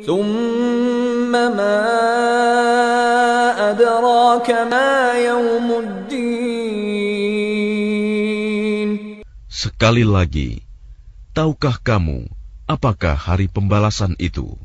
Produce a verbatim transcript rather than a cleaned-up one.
ثم ما أدراك ما يوم الدين. Sekali lagi, tahukah kamu apakah hari pembalasan itu?